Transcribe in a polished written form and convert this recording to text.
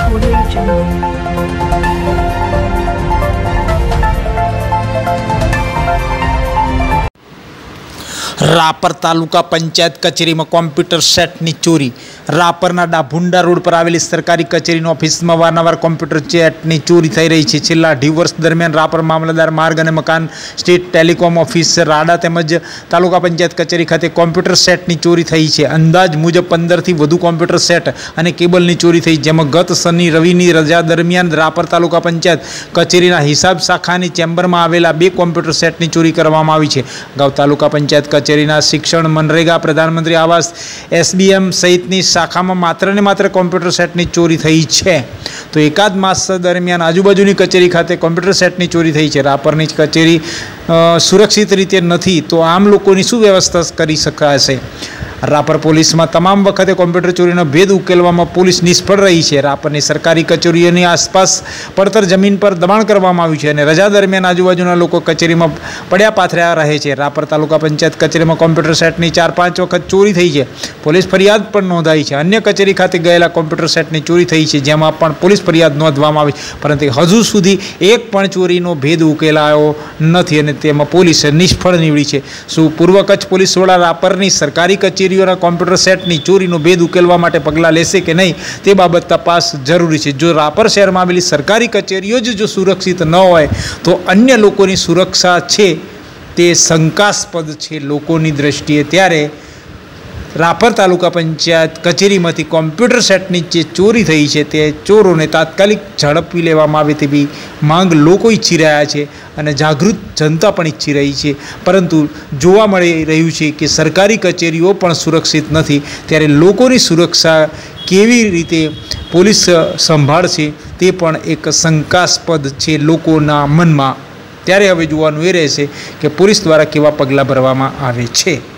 Audio Jungle. Rapar taluka panchayat કચેરીમાં computer સેટની ચોરી। રાપરના ડાભુંડા રોડ પર આવેલી સરકારી કચેરીની ઓફિસમાં વારંવાર કોમ્પ્યુટર સેટની ચોરી થઈ રહી છે। છેલ્લા 2 વર્ષ દરમિયાન રાપર મામલતદાર માર્ગ અને મકાન સ્ટેટ ટેલિકોમ ઓફિસ રાડા તેમજ તાલુકા પંચાયત કચેરી ખાતે કોમ્પ્યુટર સેટની ચોરી થઈ છે। અંદાજ મુજબ 15થી વધુ કોમ્પ્યુટર સેટ અને કેબલની ચોરી થઈ, જેમાં ગત શનિ રવિની રજા દરમિયાન રાપર તાલુકા પંચાયત કચેરીના હિસાબ શાખાની ચેમ્બરમાં આવેલા 2 કોમ્પ્યુટર સેટની ચોરી કરવામાં આવી છે। અગાઉ તાલુકા પંચાયત કચેરીના શિક્ષણ, મનરેગા, પ્રધાનમંત્રી આવાસ, SBM સહિતની શાખામાં માત્ર કોમ્પ્યુટર સેટની ચોરી થઈ છે। તો એકાદ માસ દરમિયાન આજુબાજુની કચેરી ખાતે કોમ્પ્યુટર સેટની ચોરી થઈ છે। રાપરની કચેરી સુરક્ષિત રીતે નથી તો આમ લોકોની શું વ્યવસ્થા કરી શકાશે? રાપર પોલીસમાં તમામ વખતે કોમ્પ્યુટર ચોરીનો ભેદ ઉકેલવામાં પોલીસ નિષ્ફળ રહી છે। રાપરની સરકારી કચેરીઓની આસપાસ પડતર જમીન પર દબાણ કરવામાં આવ્યું છે અને રજા દરમિયાન આજુબાજુના લોકો કચેરીમાં પડ્યા પાથર્યા રહે છે। રાપર તાલુકા પંચાયત કચેરીમાં કોમ્પ્યુટર સેટની 4-5 વખત ચોરી થઈ છે। પોલીસ ફરિયાદ પણ નોંધાઈ છે। અન્ય કચેરી ખાતે ગયેલા કોમ્પ્યુટર સેટની ચોરી થઈ છે, જેમાં પણ પોલીસ ફરિયાદ નોંધવામાં આવી, પરંતુ હજુ સુધી એક પણ ચોરીનો ભેદ ઉકેલાયો નથી અને તેમાં પોલીસ નિષ્ફળ નીવડી છે। શું પૂર્વ કચ્છ પોલીસ વડા રાપરની સરકારી કચેરીઓના કોમ્પ્યુટર સેટની ચોરીનો ભેદ ઉકેલવા માટે પગલાં લેશે કે નહીં તે બાબત તપાસ જરૂરી છે। જો રાપર શહેરમાં આવેલી સરકારી કચેરીઓ જ જો સુરક્ષિત ન હોય તો અન્ય લોકોની સુરક્ષા છે તે શંકાસ્પદ છે લોકોની દ્રષ્ટિએ। ત્યારે રાપર તાલુકા પંચાયત કચેરીમાંથી કોમ્પ્યુટર સેટની જે ચોરી થઈ છે તે ચોરોને તાત્કાલિક ઝડપી લેવામાં આવે તેવી માંગ લોકો ઈચ્છી રહ્યા છે અને જાગૃત જનતા પણ ઈચ્છી રહી છે, પરંતુ જોવા મળી રહ્યું છે કે સરકારી કચેરીઓ પણ સુરક્ષિત નથી। ત્યારે લોકોની સુરક્ષા કેવી રીતે પોલીસ સંભાળશે તે પણ એક શંકાસ્પદ છે લોકોના મનમાં। ત્યારે હવે જોવાનું એ રહેશે કે પોલીસ દ્વારા કેવા પગલાં ભરવામાં આવે છે।